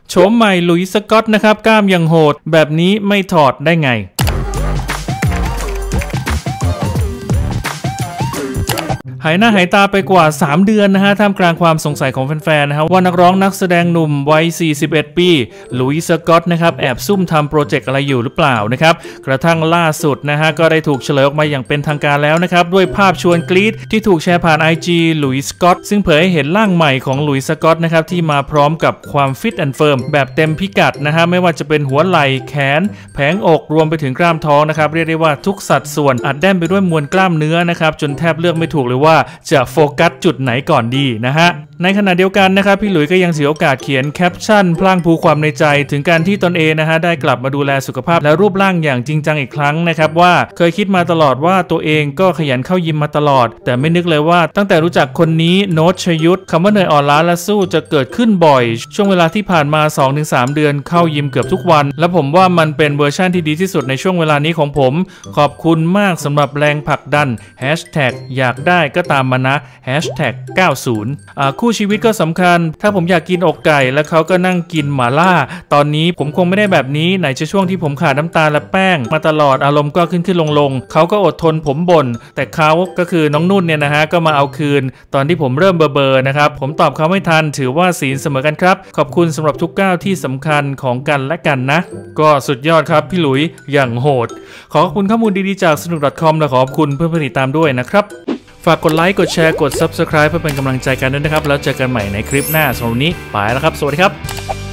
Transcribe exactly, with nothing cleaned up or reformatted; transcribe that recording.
โฉมใหม่หลุยส์สก็อตนะครับกล้ามยังโหดแบบนี้ไม่ถอดได้ไงหายหน้าหายตาไปกว่าสามเดือนนะฮะท่ามกลางความสงสัยของแฟนๆนะฮะว่านักร้องนักแสดงหนุ่มวัยสี่สิบเอ็ดปีหลุยส์สก็อตนะครับแอบซุ่มทำโปรเจกต์อะไรอยู่หรือเปล่านะครับกระทั่งล่าสุดนะฮะก็ได้ถูกเฉลยออกมาอย่างเป็นทางการแล้วนะครับด้วยภาพชวนกรี๊ดที่ถูกแชร์ผ่าน ไอ จี หลุยส์สก็อตซึ่งเผยให้เห็นร่างใหม่ของหลุยส์สก็อตนะครับที่มาพร้อมกับความฟิตแอนด์เฟิร์มแบบเต็มพิกัดนะฮะไม่ว่าจะเป็นหัวไหล่แขนแผงอกรวมไปถึงกล้ามท้องนะครับเรียกได้ว่าทุกสัดส่วนอัดแน่นไปด้วยมวลกล้ามเนื้อนะครับจนแทบเลือกไม่ถูกเลยว่าจะโฟกัสจุดไหนก่อนดีนะฮะในขณะเดียวกันนะครับพี่หลุยส์ก็ยังเสียโอกาสเขียนแคปชั่นพลางพูความในใจถึงการที่ตนเองนะฮะได้กลับมาดูแลสุขภาพและรูปร่างอย่างจริงจังอีกครั้งนะครับว่าเคยคิดมาตลอดว่าตัวเองก็ขยันเข้ายิมมาตลอดแต่ไม่นึกเลยว่าตั้งแต่รู้จักคนนี้โน้ตชยุทธคำว่าเหนื่อยอ่อนล้าและสู้จะเกิดขึ้นบ่อยช่วงเวลาที่ผ่านมา สองถึงสาม เดือนเข้ายิมเกือบทุกวันและผมว่ามันเป็นเวอร์ชันที่ดีที่สุดในช่วงเวลานี้ของผมขอบคุณมากสำหรับแรงผลักดันแฮชแท็กอยากได้ก็ตามมานะแฮชแท็กเก้าสิบอ่าคู่ชีวิตก็สำคัญถ้าผมอยากกินอกไก่แล้วเขาก็นั่งกินหม่าล่าตอนนี้ผมคงไม่ได้แบบนี้ไหนจะช่วงที่ผมขาดน้ำตาลและแป้งมาตลอดอารมณ์ก็ขึ้นขึ้นลงลงเขาก็อดทนผมบ่นแต่เขาก็คือน้องนุ่นเนี่ยนะฮะก็มาเอาคืนตอนที่ผมเริ่มเบอร์เบอร์นะครับผมตอบเขาไม่ทันถือว่าศีลเสมอกันครับขอบคุณสำหรับทุกก้าวที่สำคัญของกันและกันนะก็สุดยอดครับพี่หลุยอย่างโหดขอบคุณข้อมูลดีๆจากสนุก .com และขอบคุณเพื่อนๆติดตามด้วยนะครับฝากกดไลค์กดแชร์กด ซับสไครบ์ เพื่อเป็นกำลังใจกันด้วยนะครับแล้วเจอกันใหม่ในคลิปหน้าสำหรับวันนี้ไปแล้วครับสวัสดีครับ